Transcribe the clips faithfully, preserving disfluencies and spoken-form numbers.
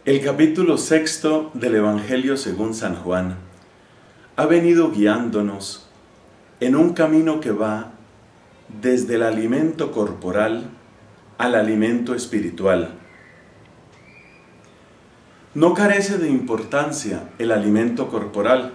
El capítulo sexto del Evangelio según San Juan ha venido guiándonos en un camino que va desde el alimento corporal al alimento espiritual. No carece de importancia el alimento corporal.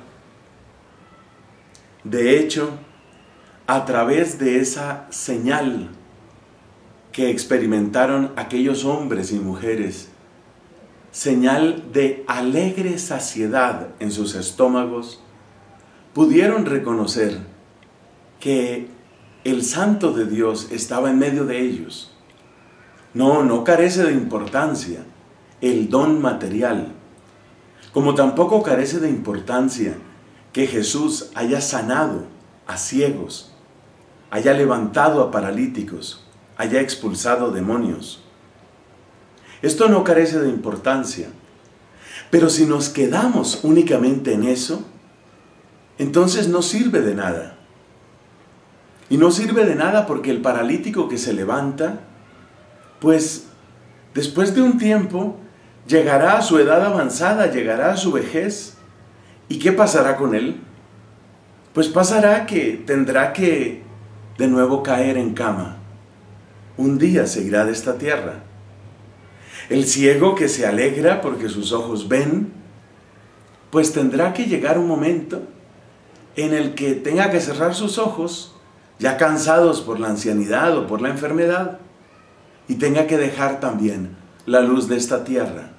De hecho, a través de esa señal que experimentaron aquellos hombres y mujeres, señal de alegre saciedad en sus estómagos, pudieron reconocer que el Santo de Dios estaba en medio de ellos. No, no carece de importancia el don material, como tampoco carece de importancia que Jesús haya sanado a ciegos, haya levantado a paralíticos, haya expulsado demonios. Esto no carece de importancia, pero si nos quedamos únicamente en eso, entonces no sirve de nada. Y no sirve de nada porque el paralítico que se levanta, pues después de un tiempo llegará a su edad avanzada, llegará a su vejez. ¿Y qué pasará con él? Pues pasará que tendrá que de nuevo caer en cama. Un día se irá de esta tierra. El ciego que se alegra porque sus ojos ven, pues tendrá que llegar un momento en el que tenga que cerrar sus ojos, ya cansados por la ancianidad o por la enfermedad, y tenga que dejar también la luz de esta tierra.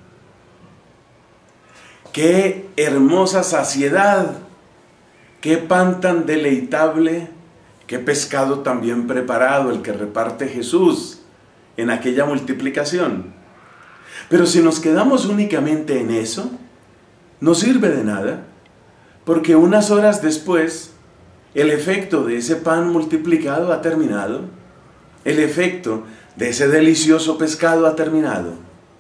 ¡Qué hermosa saciedad! ¡Qué pan tan deleitable! ¡Qué pescado tan bien preparado el que reparte Jesús en aquella multiplicación! Pero si nos quedamos únicamente en eso, no sirve de nada, porque unas horas después, el efecto de ese pan multiplicado ha terminado, el efecto de ese delicioso pescado ha terminado.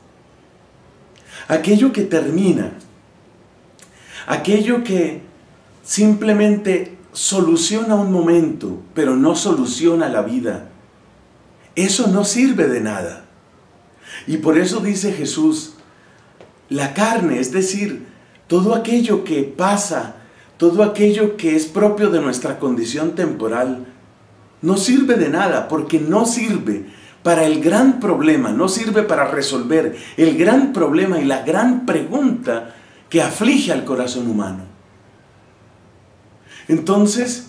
Aquello que termina, aquello que simplemente soluciona un momento, pero no soluciona la vida, eso no sirve de nada. Y por eso dice Jesús, la carne, es decir, todo aquello que pasa, todo aquello que es propio de nuestra condición temporal, no sirve de nada, porque no sirve para el gran problema, no sirve para resolver el gran problema y la gran pregunta que aflige al corazón humano. Entonces,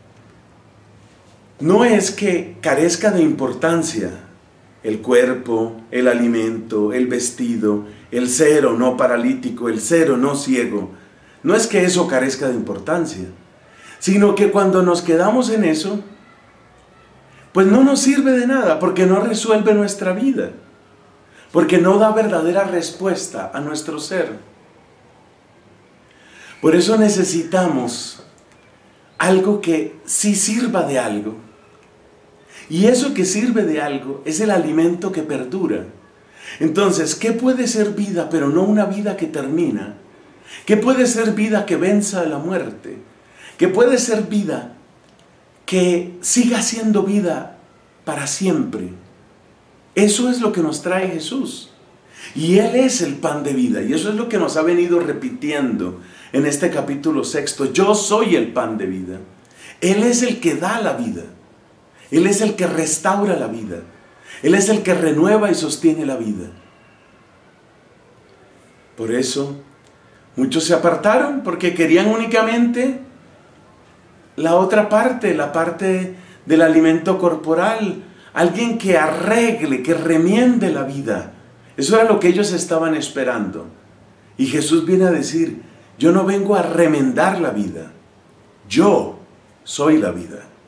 no es que carezca de importancia el cuerpo, el alimento, el vestido, el ser o no paralítico, el ser o no ciego. No es que eso carezca de importancia, sino que cuando nos quedamos en eso, pues no nos sirve de nada, porque no resuelve nuestra vida, porque no da verdadera respuesta a nuestro ser. Por eso necesitamos algo que sí sirva de algo. Y eso que sirve de algo es el alimento que perdura. Entonces, ¿qué puede ser vida, pero no una vida que termina? ¿Qué puede ser vida que venza a la muerte? ¿Qué puede ser vida que siga siendo vida para siempre? Eso es lo que nos trae Jesús. Y Él es el pan de vida. Y eso es lo que nos ha venido repitiendo en este capítulo sexto. Yo soy el pan de vida. Él es el que da la vida. Él es el que restaura la vida. Él es el que renueva y sostiene la vida. Por eso, muchos se apartaron porque querían únicamente la otra parte, la parte del alimento corporal. Alguien que arregle, que remiende la vida. Eso era lo que ellos estaban esperando. Y Jesús viene a decir, yo no vengo a remendar la vida. Yo soy la vida.